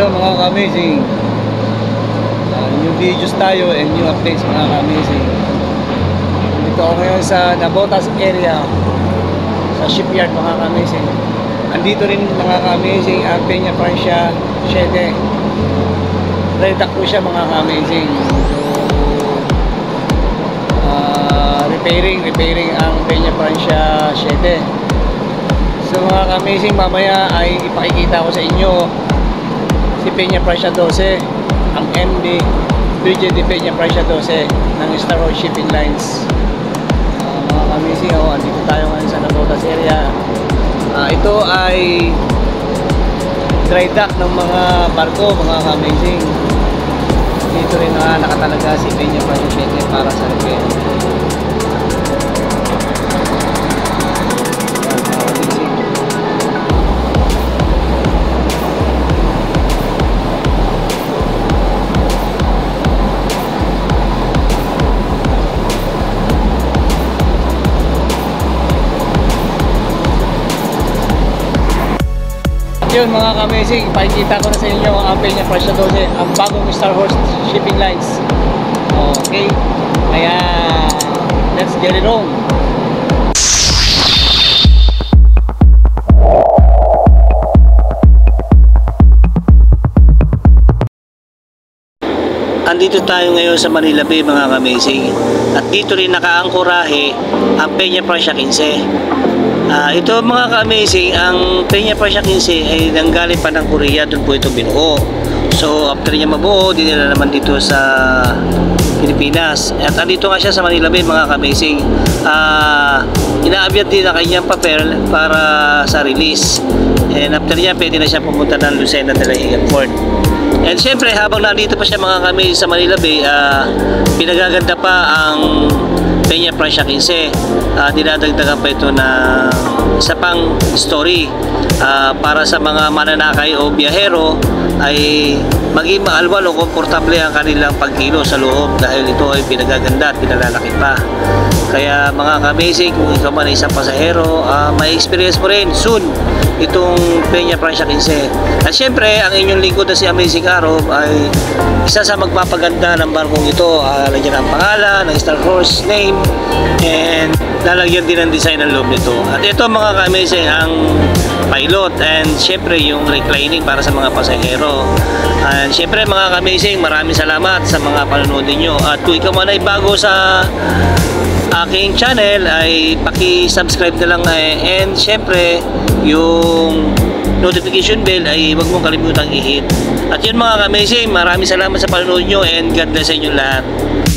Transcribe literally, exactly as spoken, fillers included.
Ayun mga ka-amazing, uh, new videos tayo and new updates mga ka-amazing. Dito ako ngayon sa Navotas area, sa shipyard mga ka-amazing. Andito rin mga ka-amazing ang Peña Francia seven. Redak po siya mga ka-amazing. So uh, repairing, repairing ang Peña Francia seven. So mga ka-amazing, mamaya ay ipakikita ko sa inyo si Peña Francia twelve, ang M D Bridget de Peña Francia twelve ng Star Horse Shipping Lines. Uh, mga ka-amazing, oh, andito tayo ngayon sa Navotas area. Uh, ito ay dry dock ng mga barko mga ka-amazing. Dito rin na nakatalaga si Peña Francia seven para sa repair. Yun mga ka-amazing, pakikita ko na sa inyo ang Peña Francia twelve, ang bagong Star Horse Shipping Lines. Okay, kaya let's get it on. Andito tayo ngayon sa Manila Bay mga ka-amazing, at dito rin nakaangkorahe ang Peña Francia fifteen. Uh, ito mga ka-amazing, ang Peña Francia fifteen ay nanggaling pa ng Korea, doon po ito binuo. So after niya mabuo, dinala naman dito sa Pilipinas. At andito nga siya sa Manila Bay mga ka-amazing. Uh, inaabyat din ang kanyang papel para sa release. And after niya, pwede na siya pumunta ng Lucena de la Airport. And syempre, habang nandito pa siya mga ka-amazing sa Manila Bay, uh, pinagaganda pa ang Peña Francia fifteen. Uh, dinadagdagan pa ito na isa pang story uh, para sa mga mananakay o biyahero ay maging maalwal o komportable ang kanilang pagkilo sa loob, dahil ito ay pinagaganda at pinalalaki pa. Kaya mga ka-amazing, kung ikaw man ay isang pasahero, uh, may experience mo rin soon itong Peña Francia fifteen. At syempre, ang inyong lingkod na si Amazing Arrow ay isa sa magpapaganda ng barkong ito. Uh, lagyan ang pangalan, ng Star Horse name, and lalagyan din ang design ng loob nito. At ito mga ka-amazing, ang pilot, and syempre yung reclining para sa mga pasahero. And syempre mga ka-amazing, maraming salamat sa mga panonood niyo. At kung ikaw man ay bago sa aking channel, ay paki-subscribe na lang, eh, and syempre yung notification bell ay huwag mong kalimutang i-hit. At yun mga ka-amazing, maraming salamat sa panonood nyo, and God bless sa inyo lahat.